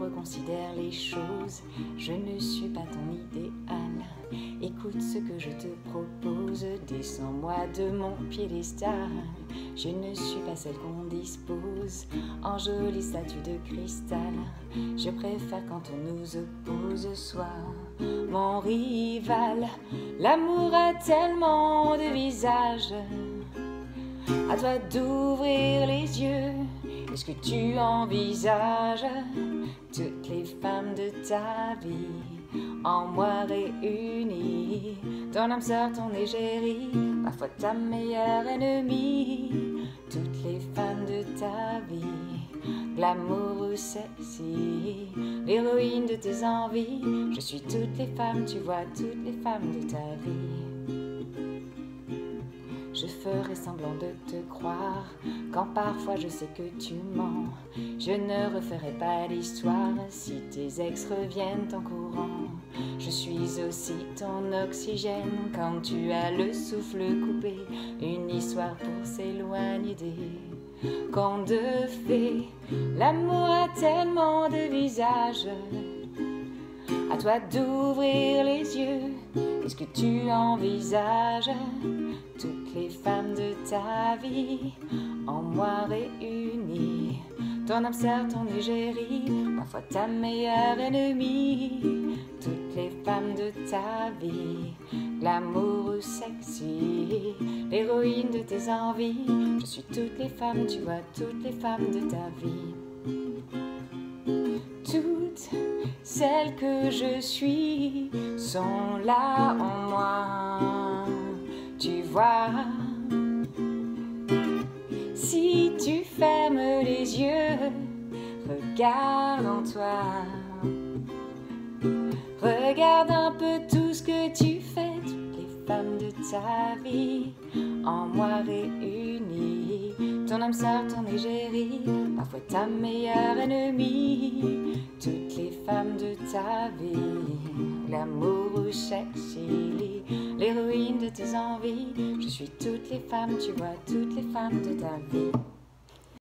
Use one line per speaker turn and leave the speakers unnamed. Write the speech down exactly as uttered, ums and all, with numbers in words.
reconsidère les choses. Je ne suis pas ton idéal. Écoute ce que je te propose. Descends-moi de mon piédestal. Je ne suis pas celle qu'on dispose en jolie statue de cristal. Je préfère quand on nous oppose. Sois mon rival. L'amour a tellement de visages. À toi d'ouvrir les yeux. Est-ce que tu envisages toutes les femmes de ta vie en moi réunies? Ton âme sœur, ton égérie, parfois ta meilleure ennemie. Toutes les femmes de ta vie, glamour ou sexy, l'héroïne de tes envies. Je suis toutes les femmes, tu vois, toutes les femmes de ta vie. Je ferai semblant de te croire, quand parfois je sais que tu mens. Je ne referai pas l'histoire si tes ex reviennent en courant. Je suis aussi ton oxygène quand tu as le souffle coupé. Une histoire pour s'éloigner des contes de fées. L'amour a tellement de visages. À toi d'ouvrir les yeux. Est-ce que tu envisages toutes les femmes de ta vie en moi réunies? Ton âme sœur, ton égérie, parfois ta meilleure ennemie. Toutes les femmes de ta vie, glamour ou sexy, l'héroïne de tes envies. Je suis toutes les femmes, tu vois, toutes les femmes de ta vie. Toutes celles que je suis sont là en moi, tu vois. Si tu fermes les yeux, regarde en toi. Regarde un peu tout ce que tu fais, toutes les femmes de ta vie en moi réunies. Ton âme sœur, ton égérie, parfois ta meilleure ennemie. Toutes les femmes de ta vie, l'amour ou sexy, l'héroïne de tes envies. Je suis toutes les femmes, tu vois, toutes les femmes de ta vie.